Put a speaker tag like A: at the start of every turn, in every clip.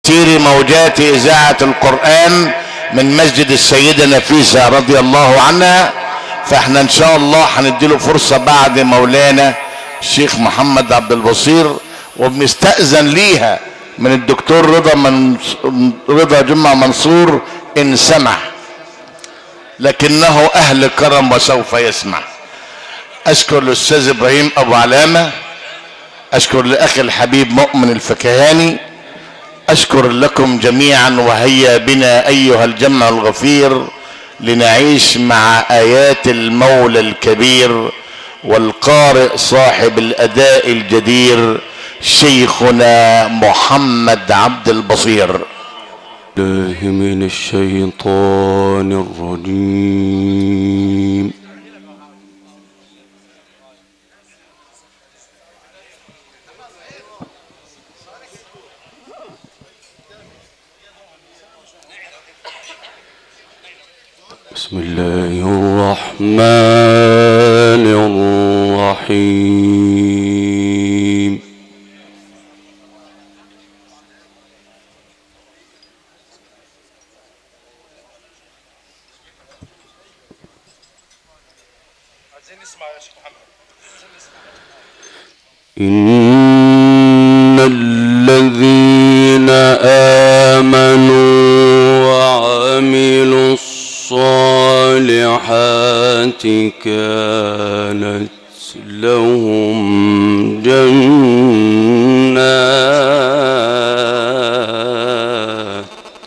A: تسير موجات إذاعة القرآن من مسجد السيدة نفيسة رضي الله عنها. فاحنا ان شاء الله هنديله فرصة بعد مولانا الشيخ محمد عبد البصير، وبنستأذن ليها من الدكتور رضا جمعة منصور ان سمح، لكنه اهل كرم وسوف يسمع. اشكر الاستاذ ابراهيم ابو علامة، اشكر لاخي الحبيب مؤمن الفكهاني، اشكر لكم جميعا. وهيا بنا ايها الجمع الغفير لنعيش مع ايات المولى الكبير والقارئ صاحب الاداء الجدير شيخنا محمد عبد البصير.
B: الله من الشيطان الرجيم. بسم الله الرحمن الرحيم. إن الذين آمنوا وعملوا الصالحات كانت لهم جنات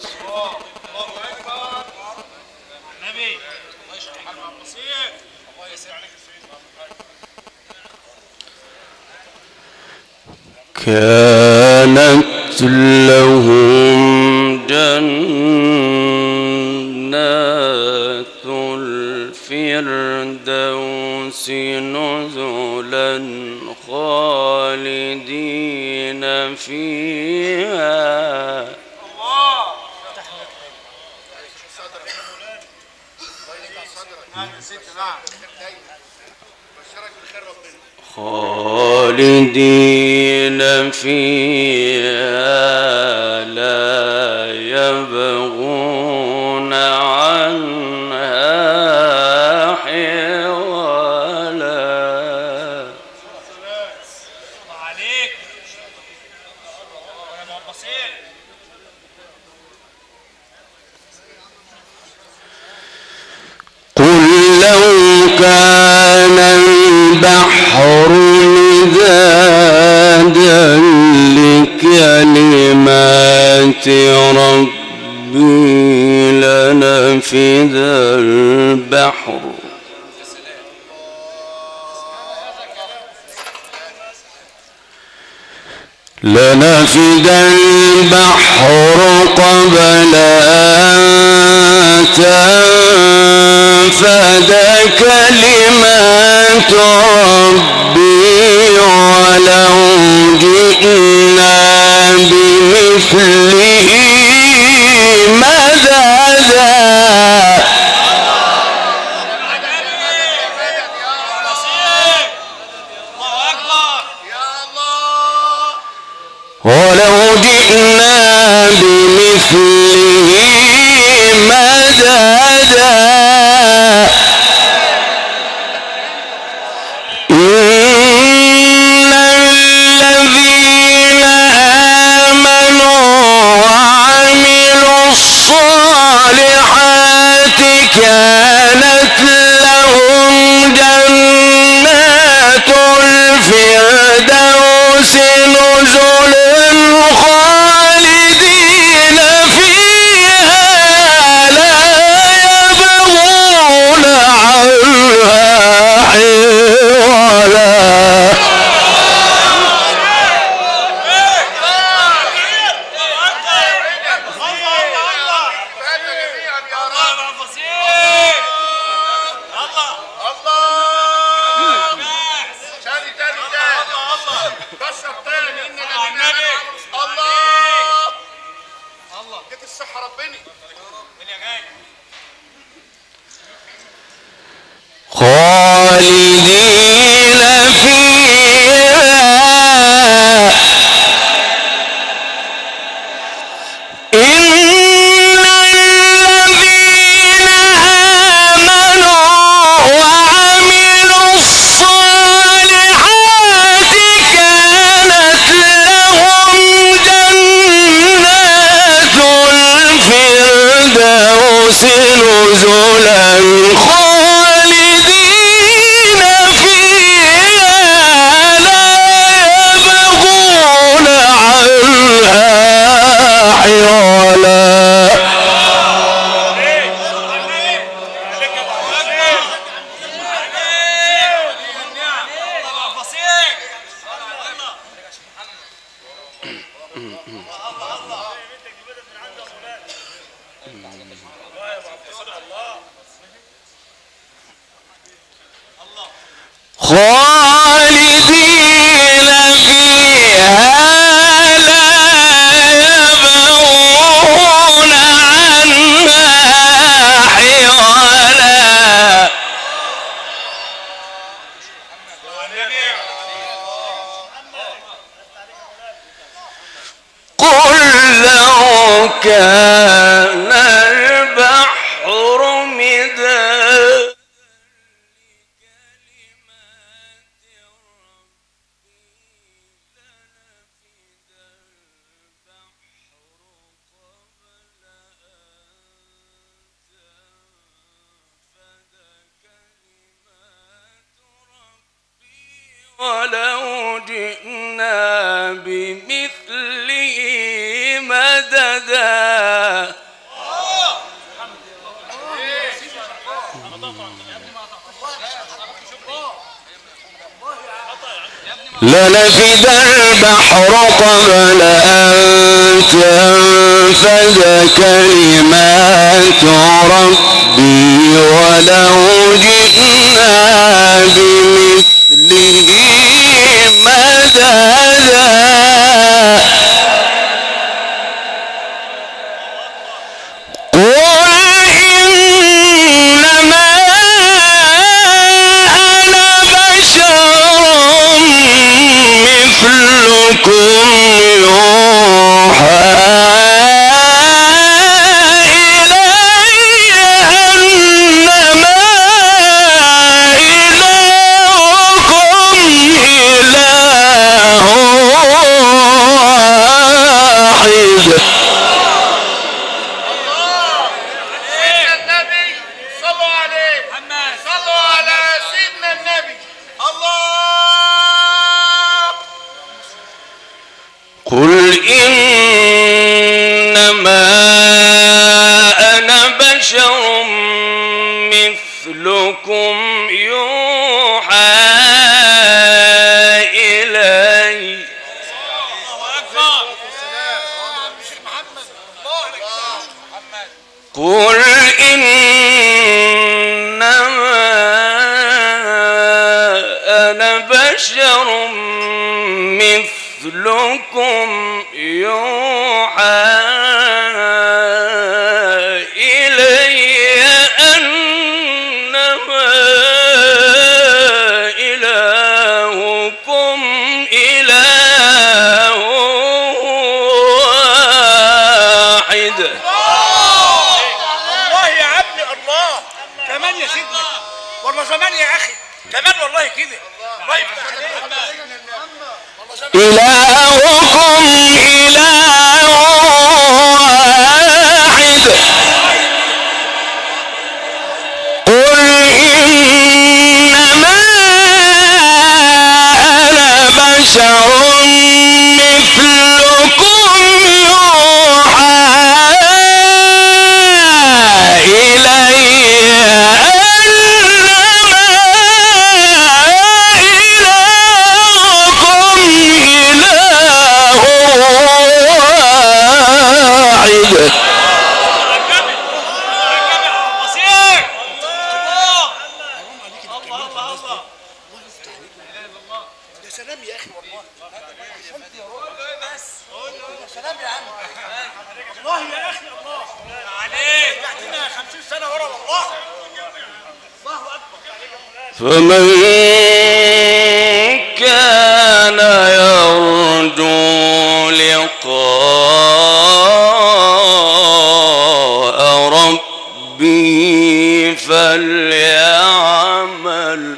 B: كانت لهم جنات الفردوس نزلا خالدين فيها خالدين فيها لا يبغون عنها حولا. قل لو كان البحر مدادا لكلمات ربي لنفد البحر قبل أن تنفد كلمات ربي ولو جئنا بمثله مددا. ولو جئنا بمثله مددا إن الذين آمنوا وعملوا الصالحات كانت لهم جنات الفردوس نزلا خالدين فيها لا يبغون عنها حولا. خالدين فيها الفردوس نزلا خالدين فيها لا يبغون عنها حولا. خالدين فيها لا يبغون عنها حولا. قل لو كان البحر مدادا ولو جئنا بمثله مددا. لنفد البحر قبل أن تنفد كلمات ربي ولو جئنا بمثله مددا. قل إنما أنا بشر مثلكم يوحى إلي. قل إنما أنا بشر مثلكم يوحى إلي أنما إلهكم إله واحد.
C: الله يا عبد الله كمان يا سيدنا والله زمان يا أخي كمان والله كده الله يفتح عليك.
B: إلهكم إله واحد. قل إنما أنا بشر مثلكم يوحى إلي فمن كان يرجو لقاء ربه فليعمل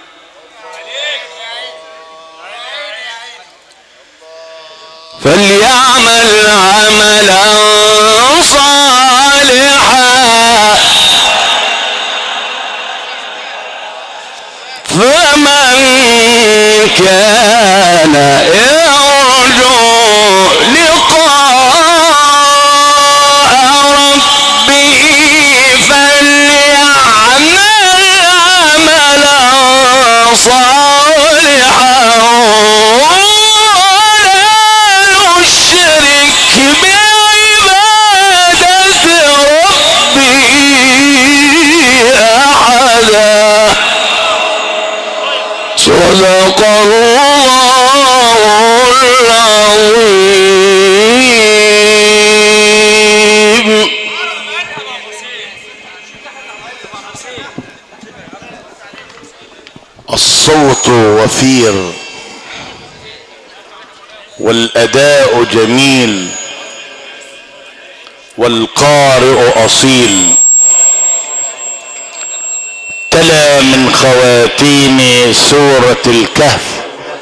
B: عملا صالحا يرجو لقاء ربه فليعمل عملا صالحا ولا يشرك بعبادة ربه أحدا. صدق الله العظيم.
A: الصوت وفير والأداء جميل والقارئ أصيل. تلا من خواتيم سورة الكهف.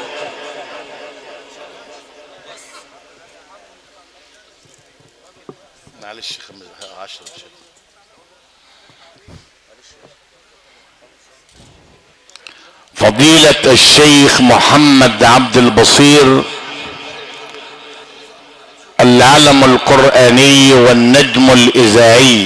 A: معلش 10 فضيلة الشيخ محمد عبد البصير العلم القرآني والنجم الإذاعي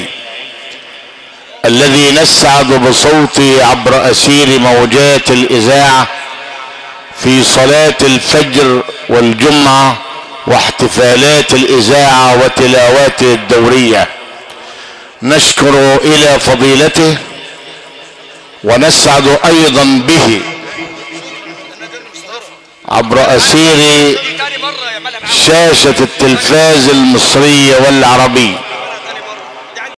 A: الذي نسعد بصوته عبر أسير موجات الإذاعة في صلاة الفجر والجمعة واحتفالات الإذاعة وتلاواته الدورية. نشكر إلى فضيلته ونسعد أيضا به عبر أسير شاشة التلفاز المصري والعربي.